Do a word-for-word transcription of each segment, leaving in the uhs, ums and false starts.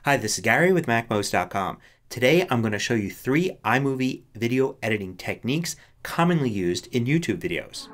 Hi, this is Gary with MacMost dot com. Today I'm going to show you three iMovie video editing techniques commonly used in YouTube videos.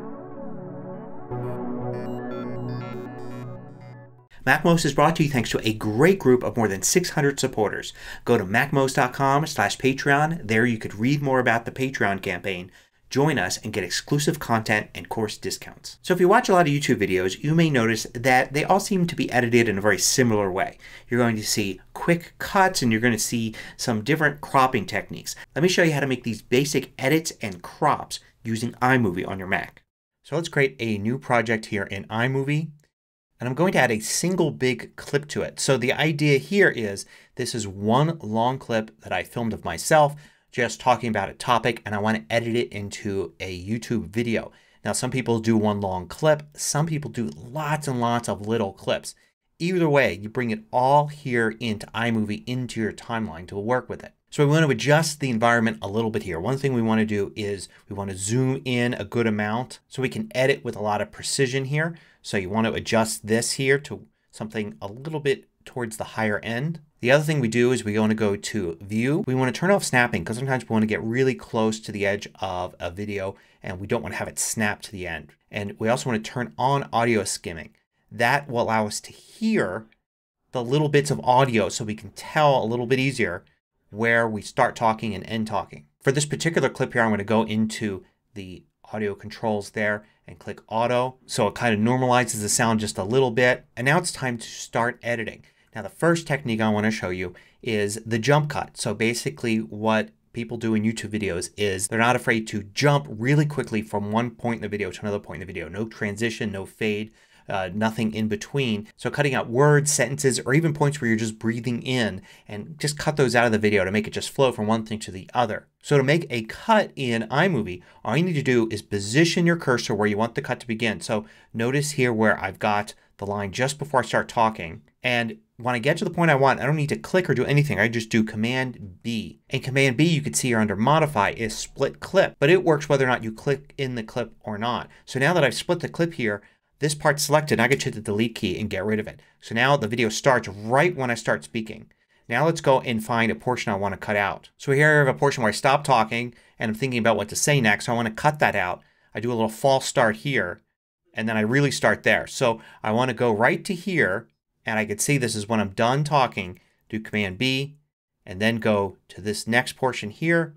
MacMost is brought to you thanks to a great group of more than six hundred supporters. Go to MacMost dot com slash Patreon. There you could read more about the Patreon campaign, join us, and get exclusive content and course discounts. So if you watch a lot of YouTube videos, you may notice that they all seem to be edited in a very similar way. You're going to see quick cuts and you're going to see some different cropping techniques. Let me show you how to make these basic edits and crops using iMovie on your Mac. So let's create a new project here in iMovie. And I'm going to add a single big clip to it. So the idea here is this is one long clip that I filmed of myself just talking about a topic, and I want to edit it into a YouTube video. Now some people do one long clip. Some people do lots and lots of little clips. Either way, you bring it all here into iMovie into your timeline to work with it. So we want to adjust the environment a little bit here. One thing we want to do is we want to zoom in a good amount so we can edit with a lot of precision here. So you want to adjust this here to something a little bit towards the higher end. The other thing we do is we want to go to View. We want to turn off snapping because sometimes we want to get really close to the edge of a video and we don't want to have it snap to the end. And we also want to turn on audio skimming. That will allow us to hear the little bits of audio so we can tell a little bit easier where we start talking and end talking. For this particular clip here I'm going to go into the audio controls there and click Auto. So it kind of normalizes the sound just a little bit. And now it's time to start editing. Now the first technique I want to show you is the jump cut. So basically what people do in YouTube videos is they're not afraid to jump really quickly from one point in the video to another point in the video. No transition, no fade, uh, nothing in between. So cutting out words, sentences, or even points where you're just breathing in, and just cut those out of the video to make it just flow from one thing to the other. So to make a cut in iMovie, all you need to do is position your cursor where you want the cut to begin. So notice here where I've got the line just before I start talking, and when I get to the point I want, I don't need to click or do anything. I just do Command B. And Command B, you can see here under Modify, is Split Clip. But it works whether or not you click in the clip or not. So now that I've split the clip here, this part's selected. I can hit the Delete key and get rid of it. So now the video starts right when I start speaking. Now let's go and find a portion I want to cut out. So here I have a portion where I stop talking and I'm thinking about what to say next. So I want to cut that out. I do a little false start here and then I really start there. So I want to go right to here. And I can see this is when I'm done talking. Do Command B and then go to this next portion here.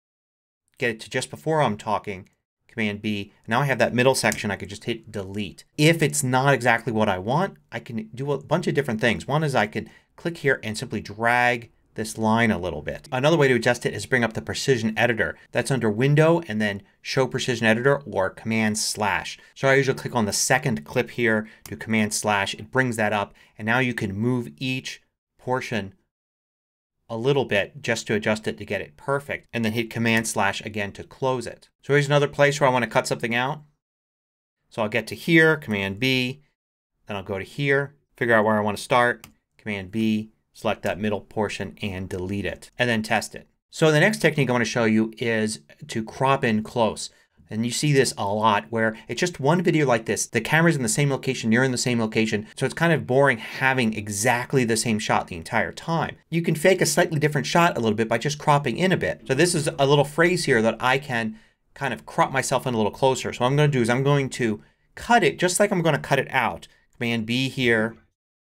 Get it to just before I'm talking. Command B. Now I have that middle section. I could just hit Delete. If it's not exactly what I want, I can do a bunch of different things. One is I can click here and simply drag this line a little bit. Another way to adjust it is bring up the Precision Editor. That's under Window and then Show Precision Editor or Command slash. So I usually click on the second clip here, do Command slash. It brings that up and now you can move each portion a little bit just to adjust it to get it perfect. And then hit Command slash again to close it. So here's another place where I want to cut something out. So I'll get to here, Command B. Then I'll go to here, figure out where I want to start, Command B. Select that middle portion and delete it. And then test it. So the next technique I want to show you is to crop in close. And you see this a lot where it's just one video like this. The camera's in the same location, you're in the same location. So it's kind of boring having exactly the same shot the entire time. You can fake a slightly different shot a little bit by just cropping in a bit. So this is a little phrase here that I can kind of crop myself in a little closer. So what I'm going to do is I'm going to cut it just like I'm going to cut it out. Command B here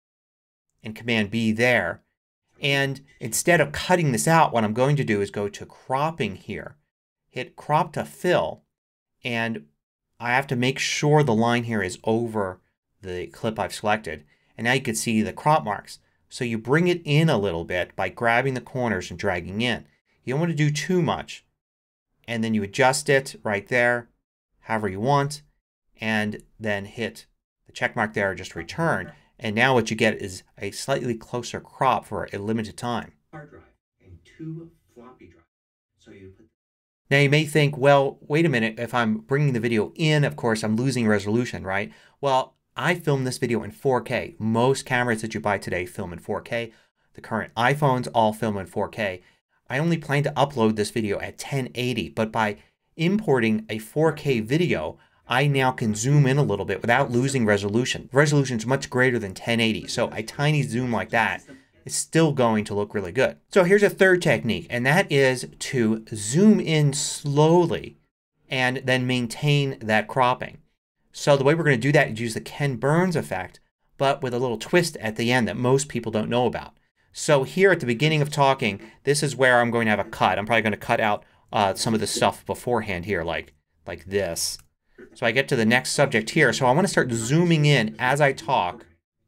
and Command B there. And instead of cutting this out, what I'm going to do is go to cropping here. Hit crop to fill. And I have to make sure the line here is over the clip I've selected. And now you can see the crop marks. So you bring it in a little bit by grabbing the corners and dragging in. You don't want to do too much. And then you adjust it right there however you want. And then hit the check mark there, just return. And now what you get is a slightly closer crop for a limited time. Hard drive and two floppy drives. So you put Now you may think, well, wait a minute, if I'm bringing the video in, of course I'm losing resolution, right? Well, I filmed this video in four K. Most cameras that you buy today film in four K. The current iPhones all film in four K. I only plan to upload this video at ten eighty, but by importing a four K video, I now can zoom in a little bit without losing resolution. Resolution is much greater than ten eighty, so a tiny zoom like that it's still going to look really good. So here's a third technique, and that is to zoom in slowly and then maintain that cropping. So the way we're going to do that is use the Ken Burns effect, but with a little twist at the end that most people don't know about. So here at the beginning of talking, this is where I'm going to have a cut. I'm probably going to cut out uh, some of the stuff beforehand here, like, like this. So I get to the next subject here. So I want to start zooming in as I talk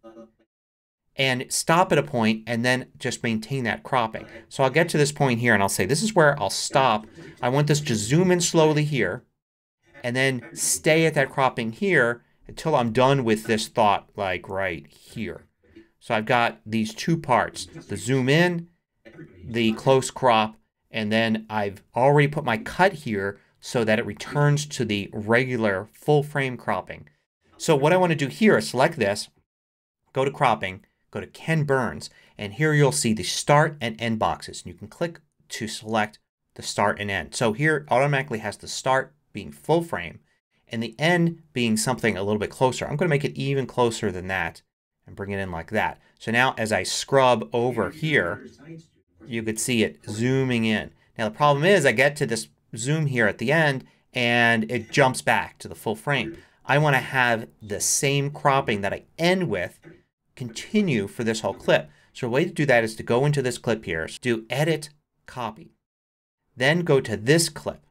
and stop at a point and then just maintain that cropping. So I'll get to this point here and I'll say this is where I'll stop. I want this to zoom in slowly here and then stay at that cropping here until I'm done with this thought, like right here. So I've got these two parts, the zoom in, the close crop, and then I've already put my cut here so that it returns to the regular full frame cropping. So what I want to do here is select this, go to cropping, go to Ken Burns, and here you'll see the start and end boxes. And you can click to select the start and end. So here it automatically has the start being full frame and the end being something a little bit closer. I'm going to make it even closer than that and bring it in like that. So now as I scrub over here, you could see it zooming in. Now the problem is I get to this zoom here at the end and it jumps back to the full frame. I want to have the same cropping that I end with continue for this whole clip. So the way to do that is to go into this clip here, do Edit, Copy. Then go to this clip.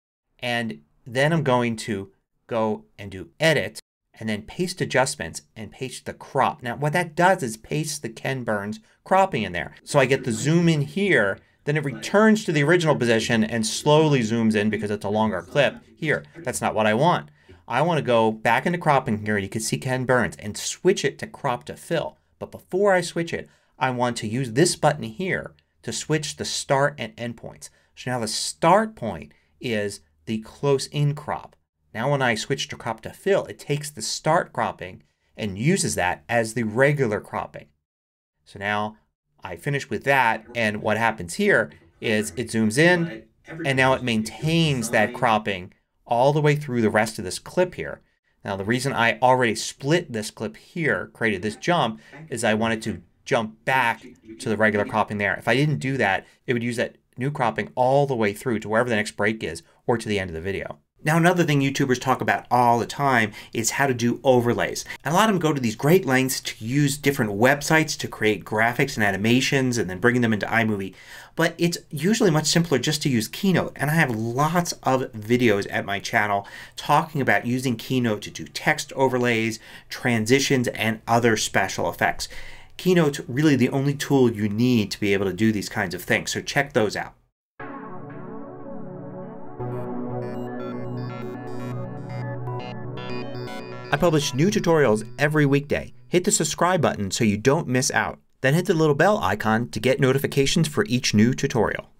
And then I'm going to go and do Edit and then Paste Adjustments and paste the crop. Now what that does is paste the Ken Burns cropping in there. So I get the zoom in here, then it returns to the original position and slowly zooms in because it's a longer clip here. That's not what I want. I want to go back into cropping here. You can see Ken Burns and switch it to crop to fill. But before I switch it, I want to use this button here to switch the start and end points. So now the start point is the close in crop. Now when I switch to crop to fill, it takes the start cropping and uses that as the regular cropping. So now I finish with that, and what happens here is it zooms in and now it maintains that cropping all the way through the rest of this clip here. Now the reason I already split this clip here, created this jump, is I wanted to jump back to the regular cropping there. If I didn't do that, it would use that new cropping all the way through to wherever the next break is or to the end of the video. Now another thing YouTubers talk about all the time is how to do overlays. And a lot of them go to these great lengths to use different websites to create graphics and animations and then bringing them into iMovie. But it's usually much simpler just to use Keynote. And I have lots of videos at my channel talking about using Keynote to do text overlays, transitions, and other special effects. Keynote's really the only tool you need to be able to do these kinds of things. So check those out. I publish new tutorials every weekday. Hit the subscribe button so you don't miss out. Then hit the little bell icon to get notifications for each new tutorial.